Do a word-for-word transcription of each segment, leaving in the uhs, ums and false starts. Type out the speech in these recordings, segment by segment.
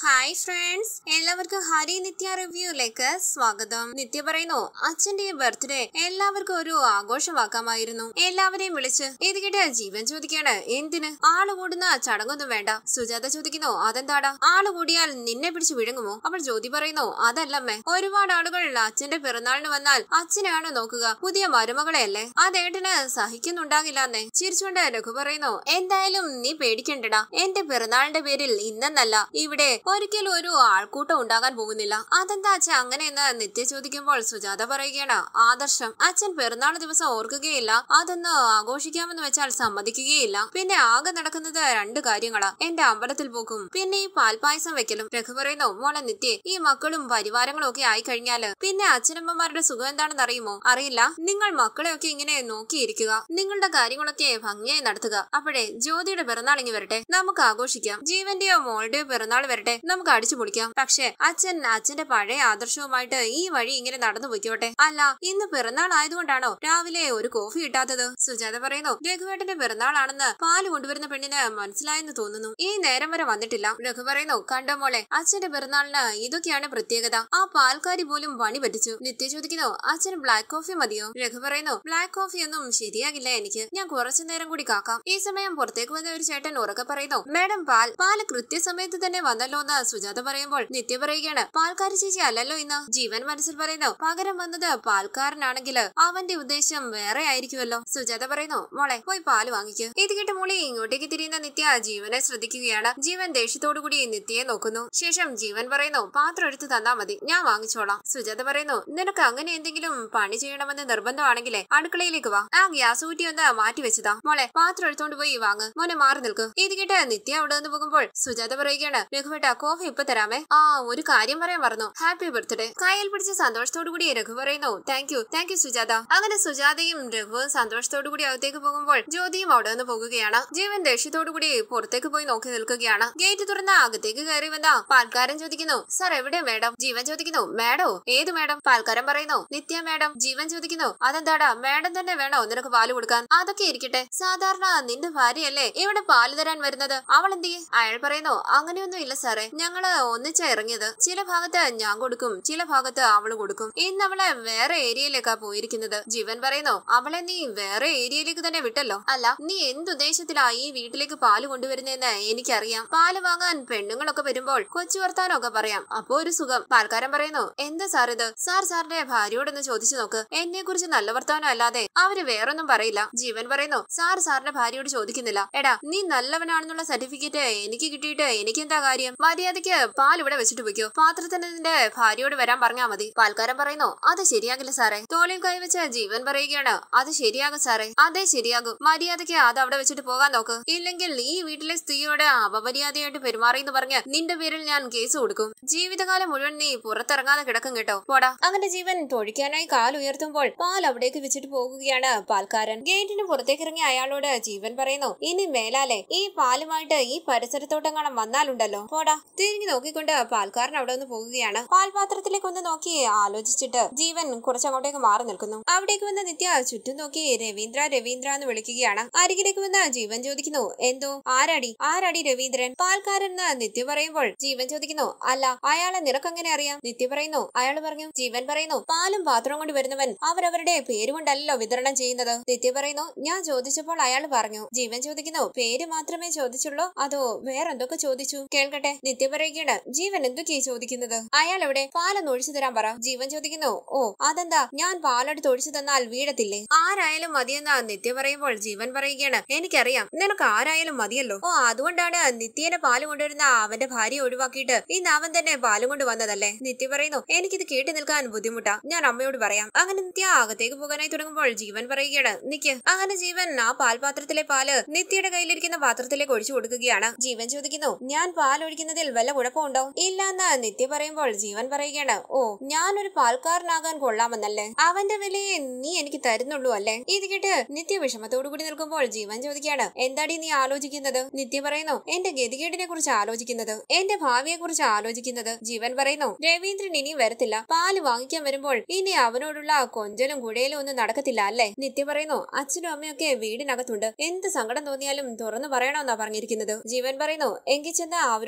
Hi friends, എല്ലാവർക്കും ഹരി നിത്യ റിവ്യൂയിലേക്ക് സ്വാഗതം. നിത്യ പറയുന്നു, അച്ഛന്റെ ബർത്ത്ഡേ എല്ലാവർക്കും ഒരു ആഘോഷമാക്കാമായിരുന്നു. എല്ലാവരെയും വിളിച്ച് ഇത് കേട്ട് ജീവൻ ചോദിക്കാണ്, എന്തിന്? ആള് കൂടുന്ന ചടങ്ങൊന്നും വേണ്ട. സുജാത ചോദിക്കുന്നു, അതെന്താടാ? ആള് കൂടിയാൽ നിന്നെ പിടിച്ച് വിഴുങ്ങുമോ? അപ്പോൾ ജ്യോതി പറയുന്നു, അതല്ലമ്മേ, ഒരുപാട് ആളുകൾ അച്ഛന്റെ പിറന്നാളിന് വന്നാൽ അച്ഛനെയാണോ നോക്കുക? പുതിയ മരുമകളെയല്ലേ, അതേട്ടന് സഹിക്കുന്നുണ്ടാകില്ലെന്നേ. ചിരിച്ചുകൊണ്ട് രഘു പറയുന്നു, എന്തായാലും നീ പേടിക്കണ്ടടാ, എന്റെ പിറന്നാളിന്റെ പേരിൽ ഇന്നെന്നല്ല ഇവിടെ ഒരിക്കലും ഒരു ആൾക്കൂട്ടം ഉണ്ടാകാൻ പോകുന്നില്ല. അതെന്താ അച്ഛൻ അങ്ങനെയെന്ന് നിത്യ ചോദിക്കുമ്പോൾ സുജാത പറയുകയാണ്, ആദർശം അച്ഛൻ പിറന്നാൾ ദിവസം ഓർക്കുകയില്ല, അതൊന്ന് ആഘോഷിക്കാമെന്ന് വെച്ചാൽ സമ്മതിക്കുകയില്ല. പിന്നെ ആകെ നടക്കുന്നത് രണ്ട് കാര്യങ്ങളാ, എന്റെ അമ്പലത്തിൽ പോക്കും പിന്നെ ഈ പാൽപായസം വെക്കലും. രഘു പറയുന്നു, മോളെ നിത്യ, ഈ മക്കളും പരിവാരങ്ങളും ഒക്കെ ആയി കഴിഞ്ഞാല് പിന്നെ അച്ഛനമ്മമാരുടെ സുഖം എന്താണെന്ന് അറിയുമോ? അറിയില്ല. നിങ്ങൾ മക്കളെയൊക്കെ ഇങ്ങനെ നോക്കിയിരിക്കുക, നിങ്ങളുടെ കാര്യങ്ങളൊക്കെ ഭംഗിയായി നടത്തുക. അപ്പോഴേ ജ്യോതിയുടെ പിറന്നാൾ ഇങ്ങി വരട്ടെ, നമുക്ക് ആഘോഷിക്കാം. ജീവന്റെയോ മോളുടെയോ പിറന്നാൾ വരട്ടെ, നമുക്ക് അടിച്ചു പൊളിക്കാം. പക്ഷെ അച്ഛൻ അച്ഛന്റെ പഴയ ആദർശവുമായിട്ട് ഈ വഴി ഇങ്ങനെ നടന്നു പൊയ്ക്കോട്ടെ. അല്ല, ഇന്ന് പിറന്നാൾ ആയതുകൊണ്ടാണോ രാവിലെ ഒരു കോഫി കിട്ടാത്തത്? സുജാത പറയുന്നു, രഘുവേട്ടന്റെ പിറന്നാളാണെന്ന് പാല് കൊണ്ടുവരുന്ന പെണ്ണിന് മനസ്സിലായെന്ന് തോന്നുന്നു, ഈ നേരം വരെ വന്നിട്ടില്ല. രഘു പറയുന്നു, കണ്ടോ മോളെ, അച്ഛന്റെ പിറന്നാളിന് ഇതൊക്കെയാണ് പ്രത്യേകത. ആ പാൽക്കാരി പോലും പണി പറ്റിച്ചു. നിത്യ ചോദിക്കുന്നു, അച്ഛന് ബ്ലാക്ക് കോഫി മതിയോ? രഘു പറയുന്നു, ബ്ലാക്ക് കോഫി ഒന്നും ശരിയാകില്ല എനിക്ക്, ഞാൻ കുറച്ചു നേരം കൂടി കാക്കാം. ഈ സമയം പുറത്തേക്ക് വന്ന ഒരു ചേട്ടൻ ഉറക്കെ പറയുന്നു, മേഡം പാൽ പാല് കൃത്യസമയത്ത് തന്നെ വന്നല്ലോ എന്ന് സുജാത പറയുമ്പോൾ നിത്യ പറയുകയാണ്, പാൽക്കാരി ചേച്ചി അല്ലല്ലോ ഇന്ന്. ജീവൻ മനസ്സിൽ പറയുന്നു, പകരം വന്നത് പാൽക്കാരനാണെങ്കിൽ അവന്റെ ഉദ്ദേശം വേറെ ആയിരിക്കുമല്ലോ. സുജാത പറയുന്നു, മോളെ പോയി പാല് വാങ്ങിക്കൂ. ഇത് കേട്ട് മോളി ഇങ്ങോട്ടേക്ക് തിരിയുന്ന നിത്യ ജീവനെ ശ്രദ്ധിക്കുകയാണ്. ജീവൻ ദേഷ്യത്തോടു കൂടി നിത്യയെ നോക്കുന്നു. ശേഷം ജീവൻ പറയുന്നു, പാത്രം എടുത്ത് തന്നാ മതി, ഞാൻ വാങ്ങിച്ചോളാം. സുജാത പറയുന്നു, നിനക്ക് അങ്ങനെ എന്തെങ്കിലും പണി ചെയ്യണമെന്ന് നിർബന്ധമാണെങ്കിലേ അടുക്കളയിലേക്ക് വാ, ആ ഗ്യാസ് കുറ്റി ഒന്ന് മാറ്റി വെച്ചതാ. മോളെ പാത്രം എടുത്തോണ്ട് പോയി വാങ്ങ്, മോനെ മാറി നിൽക്ക്. ഇത് കേട്ട് നിത്യ അവിടെ നിന്ന് പോകുമ്പോൾ സുജാത പറയുകയാണ്, രഘുവേട്ട കോഫി ഇപ്പൊ തരാമേ. ആ ഒരു കാര്യം പറയാൻ പറഞ്ഞു, ഹാപ്പി ബർത്ത്ഡേ. കയ്യിൽ പിടിച്ച സന്തോഷത്തോടു കൂടി രഘു പറയുന്നു, thank you thank you Sujatha. അങ്ങനെ സുജാതയും രഘുവും സന്തോഷത്തോടു കൂടി അകത്തേക്ക് പോകുമ്പോൾ ജ്യോതിയും അവിടെ നിന്ന് പോകുകയാണ്. ജീവൻ ദേഷ്യത്തോടു കൂടി പുറത്തേക്ക് പോയി നോക്കി നിൽക്കുകയാണ്. ഗേറ്റ് തുറന്ന അകത്തേക്ക് കയറി വന്ന പാൽക്കാരൻ ചോദിക്കുന്നു, സർ എവിടെ മേഡം? ജീവൻ ചോദിക്കുന്നു, മേഡോ? ഏത് മേഡം? പാൽക്കാരൻ പറയുന്നു, നിത്യ മേഡം. ജീവൻ ചോദിക്കുന്നു, അതെന്താടാ, മേഡം തന്നെ വേണോ നിനക്ക് പാല് കൊടുക്കാൻ? അതൊക്കെ ഇരിക്കട്ടെ, സാധാരണ നിന്റെ ഭാര്യയല്ലേ ഇവിടെ പാല് തരാൻ വരുന്നത്, അവൾ എന്ത്? അയാൾ പറയുന്നു, അങ്ങനെയൊന്നും ഇല്ല സാറേ, ഞങ്ങള് ഒന്നിച്ചാ ഇറങ്ങിയത്. ചില ഭാഗത്ത് ഞാൻ കൊടുക്കും, ചില ഭാഗത്ത് അവള് കൊടുക്കും. ഇന്ന് അവളെ വേറെ ഏരിയയിലേക്കാ പോയിരിക്കുന്നത്. ജീവൻ പറയുന്നു, അവളെ നീ വേറെ ഏരിയയിലേക്ക് തന്നെ വിട്ടല്ലോ. അല്ല, നീ എന്തുദ്ദേശത്തിലാ ഈ വീട്ടിലേക്ക് പാല് കൊണ്ടുവരുന്നതെന്ന് എനിക്കറിയാം. പാല് വാങ്ങാൻ പെണ്ണുങ്ങളൊക്കെ വരുമ്പോൾ കൊച്ചു വർത്താനൊക്കെ പറയാം, അപ്പോ ഒരു സുഖം. പാൽക്കാരൻ പറയുന്നു, എന്താ സാർ ഇത്? സാർ സാറിന്റെ ഭാര്യയോടൊന്ന് ചോദിച്ചു നോക്ക്, എന്നെ കുറിച്ച് നല്ല വർത്താനം അല്ലാതെ അവര് വേറൊന്നും പറയില്ല. ജീവൻ പറയുന്നു, സാർ സാറിന്റെ ഭാര്യയോട് ചോദിക്കുന്നില്ല. എടാ, നീ നല്ലവനാണെന്നുള്ള സർട്ടിഫിക്കറ്റ് എനിക്ക് കിട്ടിയിട്ട് എനിക്കെന്താ കാര്യം? മര്യാദയ്ക്ക് പാൽ ഇവിടെ വെച്ചിട്ട് വെക്കോ, പാത്രത്തിന് നിന്റെ ഭാര്യയോട് വരാൻ പറഞ്ഞാ മതി. പാൽക്കാരൻ പറയുന്നു, അത് ശരിയാകില്ല സാറേ. തോളിൽ കൈവച്ച ജീവൻ പറയുകയാണ്, അത് ശരിയാകും സാറേ. അതെ ശരിയാകും, മര്യാദയ്ക്ക് അത് അവിടെ വെച്ചിട്ട് പോകാൻ നോക്ക്, ഇല്ലെങ്കിൽ ഈ വീട്ടിലെ സ്ത്രീയോട് അപമര്യാദയായിട്ട് പെരുമാറിയെന്ന് പറഞ്ഞ് നിന്റെ പേരിൽ ഞാൻ കേസ് കൊടുക്കും. ജീവിതകാലം മുഴുവൻ നീ പുറത്തിറങ്ങാതെ കിടക്കും കേട്ടോ, പോടാ. അങ്ങനെ ജീവൻ തൊഴിക്കാനായി കാൽ ഉയർത്തുമ്പോൾ പാൽ അവിടേക്ക് വെച്ചിട്ട് പോകുകയാണ് പാൽക്കാരൻ. ഗേറ്റിന് പുറത്തേക്ക് ഇറങ്ങിയ അയാളോട് ജീവൻ പറയുന്നു, ഇനി മേലാലെ ഈ പാലുമായിട്ട് ഈ പരിസരത്തോട്ടെങ്ങാണം വന്നാലുണ്ടല്ലോ, പോടാ. തിരിഞ്ഞു നോക്കിക്കൊണ്ട് പാൽക്കാരൻ അവിടെ ഒന്ന് പോകുകയാണ്. പാൽപാത്രത്തിലേക്ക് ഒന്ന് നോക്കി ആലോചിച്ചിട്ട് ജീവൻ കുറച്ചങ്ങോട്ടേക്ക് മാറി നിൽക്കുന്നു. അവിടേക്ക് വന്ന നിത്യ ചുറ്റും നോക്കി രവീന്ദ്ര രവീന്ദ്ര എന്ന് വിളിക്കുകയാണ്. അരികിലേക്ക് വന്ന ജീവൻ ചോദിക്കുന്നു, എന്തോ? ആരാടി ആരാടി രവീന്ദ്രൻ? പാൽക്കാരൻ എന്ന് നിത്യ പറയുമ്പോൾ ജീവൻ ചോദിക്കുന്നു, അല്ല അയാളെ നിനക്കെങ്ങനെ അറിയാം? നിത്യ പറയുന്നു, അയാൾ പറഞ്ഞു. ജീവൻ പറയുന്നു, പാലും പാത്രം കൊണ്ട് വരുന്നവൻ അവരവരുടെ പേരുകൊണ്ടല്ലോ വിതരണം ചെയ്യുന്നത്. നിത്യ പറയുന്നു, ഞാൻ ചോദിച്ചപ്പോൾ അയാൾ പറഞ്ഞു. ജീവൻ ചോദിക്കുന്നു, പേര് മാത്രമേ ചോദിച്ചുള്ളൂ അതോ വേറെന്തൊക്കെ ചോദിച്ചു? കേൾക്കട്ടെ. നിത്യ പറയുകയാണ്, ജീവൻ എന്തൊക്കെയാ ചോദിക്കുന്നത്? അയാൾ എവിടെ? പാലൊന്ന് ഒഴിച്ചു തരാൻ പറ. ജീവൻ ചോദിക്കുന്നു, ഓ അതെന്താ, ഞാൻ പാലെടുത്ത് ഒഴിച്ചു തന്നാൽ വീഴത്തില്ലേ? ആരായാലും മതിയെന്ന് നിത്യ പറയുമ്പോൾ ജീവൻ പറയുകയാണ്, എനിക്കറിയാം, നിനക്ക് ആരായാലും മതിയല്ലോ. ഓ അതുകൊണ്ടാണ് നിത്യനെ പാല് കൊണ്ടുവരുന്ന അവന്റെ ഭാര്യ ഒഴിവാക്കിയിട്ട് ഇന്ന് അവൻ തന്നെ പാലും കൊണ്ട് വന്നതല്ലേ? നിത്യ പറയുന്നു, എനിക്കിത് കേട്ടു നിൽക്കാൻ ബുദ്ധിമുട്ടാ, ഞാൻ അമ്മയോട് പറയാം. അങ്ങനെ നിത്യ അകത്തേക്ക് പോകാനായി തുടങ്ങുമ്പോൾ ജീവൻ പറയുകയാണ്, നിക്ക്. അങ്ങനെ ജീവൻ ആ പാൽപാത്രത്തിലെ പാല് നിത്യയുടെ കയ്യിലിരിക്കുന്ന പാത്രത്തിലേക്ക് ഒഴിച്ചു കൊടുക്കുകയാണ്. ജീവൻ ചോദിക്കുന്നു, ഞാൻ പാൽ ഒഴിക്കുന്നതിൽ വല്ല കുഴപ്പമുണ്ടോ? ഇല്ല എന്ന് നിത്യ പറയുമ്പോൾ ജീവൻ പറയുകയാണ്, ഓ ഞാനൊരു പാൽക്കാരനാകാൻ കൊള്ളാമെന്നല്ലേ? അവന്റെ വിലയെ നീ എനിക്ക് തരുന്നുള്ളൂ അല്ലേ? ഇത് കേട്ട് നിത്യ വിഷമത്തോടു കൂടി നിൽക്കുമ്പോൾ ജീവൻ ചോദിക്കുകയാണ്, എന്താടി നീ ആലോചിക്കുന്നത്? നിത്യ പറയുന്നു, എന്റെ ഗതികേടിനെ കുറിച്ച് ആലോചിക്കുന്നത്, എന്റെ ഭാവിയെ കുറിച്ച് ആലോചിക്കുന്നത്. ജീവൻ പറയുന്നു, രവീന്ദ്രൻ ഇനി വരത്തില്ല, പാല് വാങ്ങിക്കാൻ വരുമ്പോൾ ഇനി അവനോടുള്ള കൊഞ്ചലും കുഴയിലും ഒന്നും നടക്കത്തില്ല അല്ലേ? നിത്യ പറയുന്നു, അച്ഛനും അമ്മയൊക്കെ വീടിനകത്തുണ്ട്, എന്ത് സങ്കടം തോന്നിയാലും തുറന്നു പറയണമെന്നാ പറഞ്ഞിരിക്കുന്നത്. ജീവൻ പറയുന്നു, എങ്കിൽ ചെന്ന് അവരോട് പറഞ്ഞു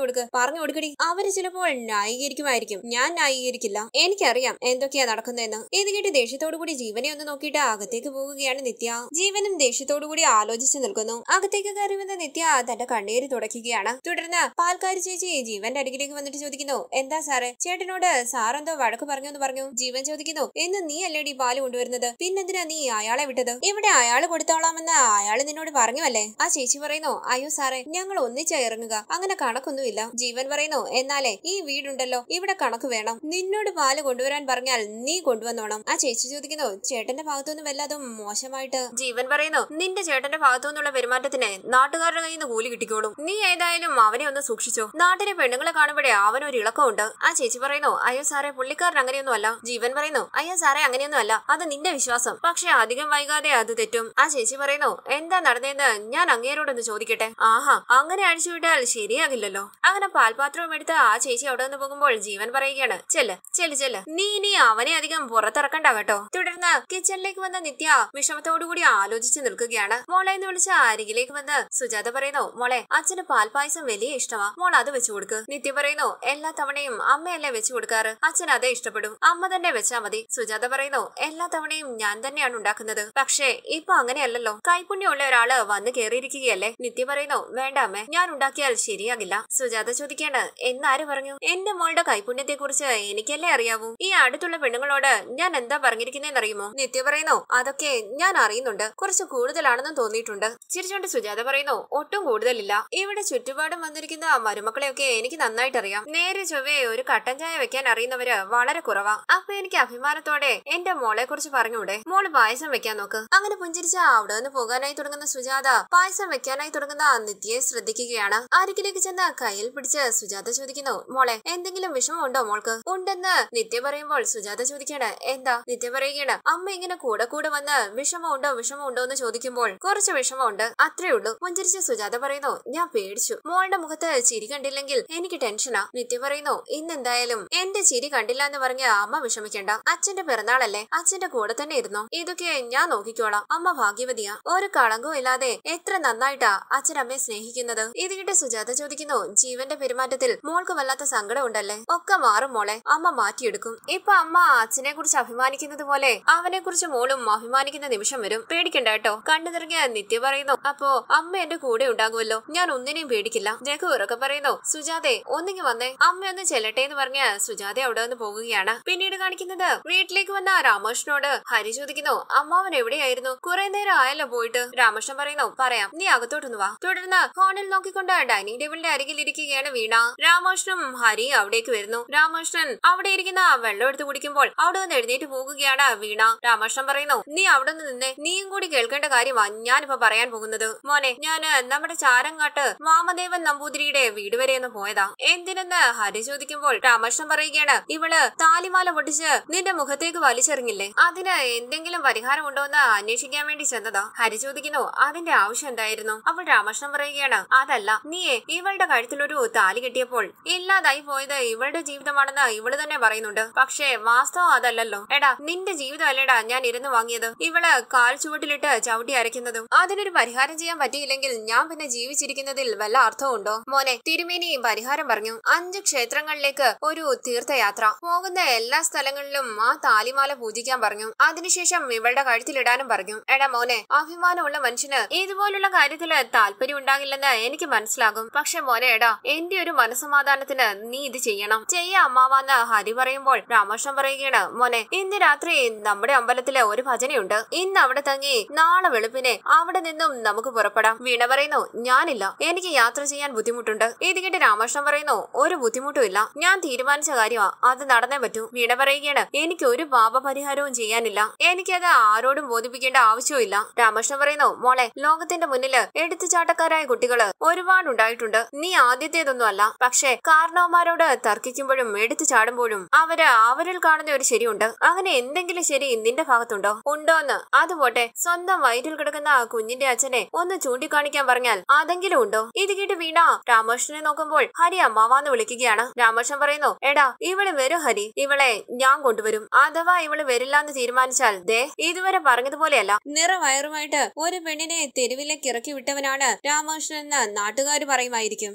കൊടുക്ക്, പറഞ്ഞു കൊടുക്കടി. അവര് ചിലപ്പോൾ ന്യായീകരിക്കുമായിരിക്കും, ഞാൻ ന്യായീകരിക്കില്ല. എനിക്കറിയാം എന്തൊക്കെയാ നടക്കുന്നതെന്ന്. ഇത് കേട്ട് ദേഷ്യത്തോടു കൂടി ജീവനെ ഒന്ന് നോക്കിയിട്ട് അകത്തേക്ക് പോവുകയാണ് നിത്യ. ജീവനും ദേഷ്യത്തോടു കൂടി ആലോചിച്ച് നിൽക്കുന്നു. അകത്തേക്ക് കയറി വന്ന നിത്യ തന്റെ കണ്ണീര് തുടയ്ക്കുകയാണ്. തുടർന്ന് പാൽക്കാരി ചേച്ചി ജീവന്റെ അരികിലേക്ക് വന്നിട്ട് ചോദിക്കുന്നു, എന്താ സാറേ, ചേട്ടനോട് സാറെന്തോ വഴക്ക് പറഞ്ഞു എന്ന് പറഞ്ഞു. ജീവൻ ചോദിക്കുന്നു, എന്ന് നീ അല്ലേടി പാല് കൊണ്ടുവരുന്നത്, പിന്നെന്തിനാ നീ അയാളെ വിട്ടത്? ഇവിടെ അയാള് കൊടുത്തോളാമെന്ന് അയാള് നിന്നോട് പറഞ്ഞുവല്ലേ? ആ ചേച്ചി പറയുന്നു, അയ്യോ സാറേ, ഞങ്ങൾ ഒന്നിച്ചാ ഇറങ്ങുക, അങ്ങനെ കണക്കൊന്നുമില്ല. ജീവൻ പറയുന്നു, എന്നാലേ ഈ വീടുണ്ടല്ലോ, ഇവിടെ കണക്ക് വേണം. നിന്നോട് പാല് കൊണ്ടുവരാൻ പറഞ്ഞാൽ നീ കൊണ്ടുവന്നോണം. ആ ചേച്ചി ചോദിക്കുന്നു, ചേട്ടന്റെ ഭാഗത്തുനിന്ന് വല്ലതും മോശമായിട്ട്? ജീവൻ പറയുന്നു, നിന്റെ ചേട്ടന്റെ ഭാഗത്തുനിന്നുള്ള പെരുമാറ്റത്തിന് നാട്ടുകാരുടെ കയ്യിൽ നിന്ന് കൂലി കിട്ടിക്കോളും. നീ ഏതായാലും അവനെ ഒന്ന് സൂക്ഷിച്ചോ. നാട്ടിലെ പെണ്ണുങ്ങളെ കാണുമ്പോഴേ അവനൊരു ഇളക്കമുണ്ട്. ആ ചേച്ചി പറയുന്നു, അയ്യോ സാറേ, പുള്ളിക്കാരൻ അങ്ങനെയൊന്നും അല്ല. ജീവൻ പറയുന്നു, അയ്യോ സാറേ, അങ്ങനെയൊന്നും അല്ല, അത് നിന്റെ വിശ്വാസം. പക്ഷെ അധികം വൈകാതെ അത് തെറ്റും. ആ ചേച്ചി പറയുന്നു, എന്താ നടന്നതെന്ന് ഞാൻ അങ്ങേരോടൊന്ന് ചോദിക്കട്ടെ. ആഹാ, അങ്ങനെ അഴിച്ചുവിട്ടാൽ ശരിയാകില്ലല്ലോ. അങ്ങനെ പാൽപാത്രവും എടുത്ത് ആ ചേച്ചി അവിടെ നിന്ന് പോകുമ്പോൾ ജീവൻ പറയുകയാണ്, ചെല്ല് ചെല്ല് ചെല്ല്, നീ ഇനി അവനെ അധികം പുറത്തിറക്കണ്ട കേട്ടോ. തുടർന്ന് കിച്ചണിലേക്ക് വന്ന നിത്യ വിഷമത്തോടുകൂടി ആലോചിച്ച് നിൽക്കുകയാണ്. മോളെ എന്ന് വിളിച്ച അരികിലേക്ക് വന്ന് സുജാത പറയുന്നു, മോളെ, അച്ഛന് പാൽപായസം വലിയ ഇഷ്ടമാ, മോൾ അത് വെച്ചു കൊടുക്ക്. നിത്യ പറയുന്നു, എല്ലാ തവണയും അമ്മയല്ലേ വെച്ചു കൊടുക്കാറ്, അച്ഛൻ അതേ ഇഷ്ടപ്പെടും, അമ്മ തന്നെ വെച്ചാ മതി. സുജാത പറയുന്നു, എല്ലാ തവണയും ഞാൻ തന്നെയാണ് ഉണ്ടാക്കുന്നത്, പക്ഷേ ഇപ്പൊ അങ്ങനെയല്ലല്ലോ, കൈപുണ്യമുള്ള ഒരാള് വന്ന് കേറിയിരിക്കുകയല്ലേ. നിത്യ പറയുന്നു, വേണ്ട അമ്മേ, ഞാൻ ഉണ്ടാക്കിയാൽ ശരിയാകില്ല. സുജാത ചോദിക്കാണ്, എന്നാര് പറഞ്ഞു? എന്റെ മോളുടെ കൈപുണ്യത്തെ കുറിച്ച് എനിക്കല്ലേ അറിയാവൂ. ഈ അടുത്തുള്ള പെണ്ണുങ്ങളോട് ഞാൻ എന്താ പറഞ്ഞിരിക്കുന്നതെന്ന് അറിയുമോ? നിത്യ പറയുന്നു, അതൊക്കെ ഞാൻ അറിയുന്നുണ്ട്, കുറച്ച് കൂടുതലാണെന്നും തോന്നിയിട്ടുണ്ട്. ചിരിച്ചോണ്ട് സുജാത പറയുന്നു, ഒട്ടും കൂടുതലില്ല. ഇവിടെ ചുറ്റുപാടും വന്നിരിക്കുന്ന മരുമക്കളെയൊക്കെ എനിക്ക് നന്നായിട്ട് അറിയാം. നേരെ ചൊവ്വേ ഒരു കട്ടൻ ചായ വെക്കാൻ അറിയുന്നവര് വളരെ കുറവാ. അപ്പൊ എനിക്ക് അഭിമാനത്തോടെ എന്റെ മോളെ കുറിച്ച് പറഞ്ഞൂടെ? മോള് പായസം വെക്കാൻ നോക്ക്. അങ്ങനെ പുഞ്ചിരിച്ച അവിടെ നിന്ന് പോകാനായി തുടങ്ങുന്ന സുജാത പായസം വെക്കാനായി തുടങ്ങുന്ന നിത്യയെ ശ്രദ്ധിക്കുകയാണ്. അരികിലേക്ക് ചെന്ന് കയ്യിൽ പിടിച്ച് സുജാത ചോദിക്കുന്നു, മോളെ, എന്തെങ്കിലും വിഷമമുണ്ടോ മോൾക്ക്? ഉണ്ടെന്ന് നിത്യ പറയുമ്പോൾ സുജാത ചോദിക്കാണ്, എന്താ? നിത്യ പറയുകയാണ്, അമ്മ ഇങ്ങനെ കൂടെ കൂടെ വന്ന് വിഷമമുണ്ടോ വിഷമമുണ്ടോ എന്ന് ചോദിക്കുമ്പോൾ കുറച്ച് വിഷമമുണ്ട്, അത്രേ ഉള്ളൂ. പുഞ്ചിരിച്ച സുജാത പറയുന്നു, ഞാൻ പേടിച്ചു. മോളുടെ മുഖത്ത് ചിരി കണ്ടില്ലെങ്കിൽ എനിക്ക് ടെൻഷനാ. നിത്യ പറയുന്നു, ഇന്നെന്തായാലും എന്റെ ചിരി കണ്ടില്ല എന്ന് പറഞ്ഞ് അമ്മ വിഷമിക്കണ്ട. അച്ഛന്റെ പിറന്നാളല്ലേ, അച്ഛന്റെ കൂടെ തന്നെ ഇരുന്നോ. ഇതൊക്കെ ഞാൻ നോക്കിക്കോളാം. അമ്മ ഭാഗ്യവതിയാ, ഒരു കളങ്കവും ഇല്ലാതെ എത്ര നന്നായിട്ടാ അച്ഛൻ അമ്മയെ സ്നേഹിക്കുന്നത്. ഇത് കേട്ട് സുജാത ചോദിക്കുന്നു, ജീവന്റെ പെരുമാറ്റത്തിൽ മോൾക്ക് വല്ലാത്ത സങ്കടം ഉണ്ടല്ലേ? ഒക്കെ മാറും മോളെ, അമ്മ മാറ്റിയെടുക്കും. ഇപ്പൊ അമ്മ അച്ഛനെ കുറിച്ച് അഭിമാനിക്കുന്നത് പോലെ അവനെ കുറിച്ച് മോളും അഭിമാനിക്കുന്ന നിമിഷം വരും. പേടിക്കണ്ട കേട്ടോ. കണ്ണു നിറങ്ങിയ നിത്യ പറയുന്നു, അപ്പോ അമ്മ എന്റെ കൂടെ ഉണ്ടാകുമല്ലോ, ഞാൻ ഒന്നിനെയും പേടിക്കില്ല. രഘു ഉറക്കെ പറയുന്നു, സുജാതെ ഒന്നിങ്ങി വന്നേ, അമ്മ ഒന്ന് ചെല്ലട്ടെ എന്ന് പറഞ്ഞ് സുജാത അവിടെ നിന്ന് പോകുകയാണ്. പിന്നീട് കാണിക്കുന്നത് വീട്ടിലേക്ക് വന്ന രാമകൃഷ്ണനോട് ഹരി ചോദിക്കുന്നു, അമ്മാവൻ എവിടെയായിരുന്നു? കുറെ നേരം ആയല്ലോ പോയിട്ട്. രാമകൃഷ്ണൻ പറയുന്നു, പറയാം, നീ അകത്തോട്ടൊന്ന് വാ. തുടർന്ന് ഫോണിൽ നോക്കിക്കൊണ്ട് ഡൈനിങ് ടേബിളിന്റെ അരികിൽ ഇരിക്കുകയാണ് വീണ. രാമകൃഷ്ണനും ഹരി അവിടേക്ക് വരുന്നു. രാമകൃഷ്ണൻ അവിടെ ഇരിക്കുന്ന വെള്ളം എടുത്ത് കുടിക്കുമ്പോൾ അവിടെ നിന്ന് എഴുന്നേറ്റ് പോകുകയാണ് വീണ. രാമകൃഷ്ണൻ പറയുന്നു, നീ അവിടെ നിന്ന് നിന്നെ, നീയും കൂടി കേൾക്കേണ്ട കാര്യമാ ഞാനിപ്പോ പറയാൻ പോകുന്നത്. മോനെ, ഞാന് നമ്മുടെ ചാരങ്ങാട്ട് വാമദേവൻ നമ്പൂതിരിയുടെ വീട് വരെ ഒന്ന് പോയതാ. എന്തിനെന്ന് ഹരി ചോദിക്കുമ്പോൾ രാമകൃഷ്ണൻ പറയുകയാണ്, ഇവള് താലിമാല പൊട്ടിച്ച് നിന്റെ മുഖത്തേക്ക് വലിച്ചെറിഞ്ഞില്ലേ, അതിന് എന്തെങ്കിലും പരിഹാരം ഉണ്ടോ എന്ന് അന്വേഷിക്കാൻ വേണ്ടി ചെന്നതാ. ഹരി ചോദിക്കുന്നു, അതിന്റെ ആവശ്യം എന്തായിരുന്നു? അപ്പോൾ രാമകൃഷ്ണൻ പറയുകയാണ്, അതല്ല, നീയെ ഇവളുടെ കഴുത്തിലൊരു താലി കെട്ടിയപ്പോൾ ഇല്ലാതായി പോയത് ഇവളുടെ ജീവിതമാണെന്ന് ഇവള് തന്നെ പറയുന്നുണ്ട്. പക്ഷേ വാസ്തവം അതല്ലല്ലോ. എടാ, നിന്റെ ജീവിതം അല്ലേടാ ഞാൻ ഇരുന്ന് വാങ്ങിയത്. ഇവള് കാൽ ചുവട്ടിലിട്ട് ചവിട്ടി അരയ്ക്കുന്നതും. അതിനൊരു പരിഹാരം ചെയ്യാൻ പറ്റിയില്ലെങ്കിൽ ഞാൻ പിന്നെ ജീവിച്ചിരിക്കുന്നതിൽ വല്ല അർത്ഥമുണ്ടോ? മോനെ, തിരുമേനി പരിഹാരം പറഞ്ഞു. അഞ്ച് ക്ഷേത്രങ്ങളിലേക്ക് ഒരു തീർത്ഥയാത്ര, പോകുന്ന എല്ലാ സ്ഥലങ്ങളിലും ആ താലിമാല പൂജിക്കാൻ പറഞ്ഞു. അതിനുശേഷം ഇവളുടെ കഴുത്തിലിടാനും പറഞ്ഞു. എടാ മോനെ, അഭിമാനമുള്ള മനുഷ്യന് ഇതുപോലുള്ള കാര്യത്തില് താല്പര്യം ഉണ്ടാകില്ലെന്ന് എനിക്ക് മനസ്സിലാകും. പക്ഷെ മോനെ, എടാ, എന്റെ ഒരു മനസ്സമാധാനത്തിന് നീ ഇത് ചെയ്യണം. ചെയ്യ അമ്മാവാന്ന് ഹരി പറയുമ്പോൾ രാമകൃഷ്ണൻ പറയുകയാണ്, മോനെ, ഇന്ന് രാത്രി നമ്മുടെ അമ്പലത്തില് ഒരു ഭജനയുണ്ട്. ഇന്ന് അവിടെ തങ്ങി നാളെ വെളുപ്പിനെ അവിടെ നിന്നും നമുക്ക് പുറപ്പെടാം. വീണ പറയുന്നു, ഞാനില്ല, എനിക്ക് യാത്ര ചെയ്യാൻ ബുദ്ധിമുട്ടുണ്ട്. ഇത് കേട്ട് രാമകൃഷ്ണൻ പറയുന്നു, ഒരു ബുദ്ധിമുട്ടും ഇല്ല, ഞാൻ തീരുമാനിച്ച കാര്യമാ, അത് നടന്നേ പറ്റൂ. വീണ പറയുകയാണ്, എനിക്ക് ഒരു പാപപരിഹാരവും ചെയ്യാനില്ല, എനിക്കത് ആരോടും ബോധിപ്പിക്കേണ്ട ആവശ്യവും ഇല്ല. രാമകൃഷ്ണൻ പറയുന്നു, മോളെ, ലോകത്തിന്റെ മുന്നില് എടുത്തുചാട്ടക്കാരായ കുട്ടികള് ഒരുപാടുണ്ടായിട്ടുണ്ട്. നീ ആദ്യത്തേതൊന്നും അല്ല. പക്ഷെ കാരണവന്മാരോട് തർക്കിക്കുമ്പോഴും എടുത്തു ചാടുമ്പോഴും അവര് അവരിൽ കാണുന്ന ഒരു ശരിയുണ്ട്. അങ്ങനെ എന്തെങ്കിലും ശരി നിന്റെ ഭാഗത്തുണ്ടോ? ഉണ്ടോന്ന്? അതുപോട്ടെ, സ്വന്തം വയറ്റിൽ കിടക്കുന്ന കുഞ്ഞിന്റെ അച്ഛനെ ഒന്ന് ചൂണ്ടിക്കാണിക്കാൻ പറഞ്ഞാൽ അതെങ്കിലും ഉണ്ടോ? ഇത് കേട്ട് വീണ രാമകൃഷ്ണനെ നോക്കുമ്പോൾ ഹരി അമ്മാവാന്ന് വിളിക്കുകയാണ്. രാമകൃഷ്ണൻ പറയുന്നു, എടാ, ഇവള് വരും ഹരി, ഇവളെ ഞാൻ കൊണ്ടുവരും. അഥവാ ഇവള് വരില്ലാന്ന് തീരുമാനിച്ചാൽ ദേ ഇതുവരെ പറഞ്ഞതുപോലെയല്ല. നിറവയറുമായിട്ട് ഒരു പെണ്ണിനെ തെരുവിലേക്ക് ഇറക്കി വിട്ടവനാണ് രാമകൃഷ്ണൻ എന്ന് നാട്ടുകാർ പറയുമായിരിക്കും. പക്ഷെ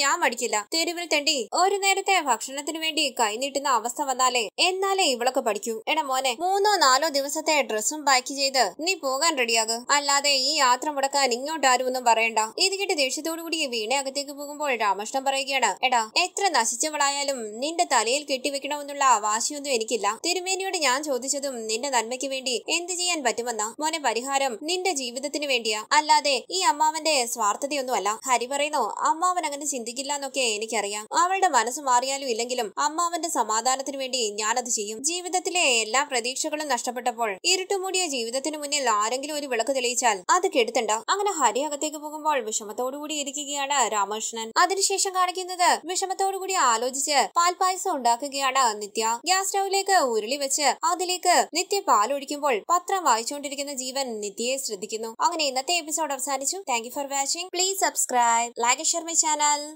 ഞാൻ മടിക്കില്ല. തെരുവിൽ തെണ്ടി ഒരു നേരത്തെ ഭക്ഷണത്തിന് വേണ്ടി കൈനീട്ടുന്ന അവസ്ഥ വന്നാലേ എന്നാലേ ഇവളൊക്കെ പഠിക്കൂ. എടാ മോനെ, മൂന്നോ നാലോ ദിവസത്തെ ഡ്രസ്സും പാക്ക് ചെയ്ത് നീ പോകാൻ റെഡിയാകും. അല്ലാതെ ഈ യാത്ര മുടക്കാൻ ഇങ്ങോട്ട് ആരും ഒന്നും പറയണ്ട. ഇത് കേട്ട് ദേഷ്യത്തോടു കൂടി വീണ അകത്തേക്ക് പോകുമ്പോൾ രാമകൃഷ്ണൻ പറയുകയാണ്, എടാ എത്ര നശിച്ചവളായാലും നിന്റെ തലയിൽ കെട്ടിവെക്കണമെന്നുള്ള വാശിയൊന്നും എനിക്കില്ല. തിരുമേനിയോട് ഞാൻ ചോദിച്ചതും നിന്റെ നന്മയ്ക്ക് വേണ്ടി എന്ത് ചെയ്യാൻ പറ്റുമെന്ന. മോനെ, പരിഹാരം നിന്റെ ജീവിതത്തിന് വേണ്ടിയാ, അല്ലാതെ ഈ അമ്മാവന്റെ സ്വാർത്ഥതയൊന്നുമല്ല. ഹരി പറയുന്നു, അമ്മാവൻ അങ്ങനെ ചിന്തിക്കില്ല എന്നൊക്കെ എനിക്കറിയാം. അവളുടെ മനസ്സ് മാറിയാലും ഇല്ലെങ്കിലും അമ്മാവന്റെ സമാധാനത്തിന് വേണ്ടി ഞാനത് ചെയ്യും. ജീവിതത്തിലെ എല്ലാ പ്രതീക്ഷകളും നഷ്ടപ്പെട്ടപ്പോൾ ഇരുട്ടുമൂടിയ ജീവിതത്തിന് മുന്നിൽ ആരെങ്കിലും ഒരു വിളക്ക് തെളിയിച്ചാൽ അത് കെടുത്തണ്ട. അങ്ങനെ ഹരി അകത്തേക്ക് പോകുമ്പോൾ വിഷമത്തോടുകൂടി ഇരിക്കുകയാണ് രാമകൃഷ്ണൻ. അതിനുശേഷം കാണിക്കുന്നത് വിഷമത്തോടുകൂടി ആലോചിച്ച് പാൽപായസം ഉണ്ടാക്കുകയാണ് നിത്യ. ഗ്യാസ് സ്റ്റൗവിലേക്ക് ഉരുളി വെച്ച് അതിലേക്ക് നിത്യ പാലൊഴിക്കുമ്പോൾ പത്രം വായിച്ചുകൊണ്ടിരിക്കുന്ന ജീവൻ നിത്യയെ ശ്രദ്ധിക്കുന്നു. അങ്ങനെ ഇന്നത്തെ എപ്പിസോഡ് അവസാനിച്ചു. Thank you for watching. Please subscribe, like, share my channel.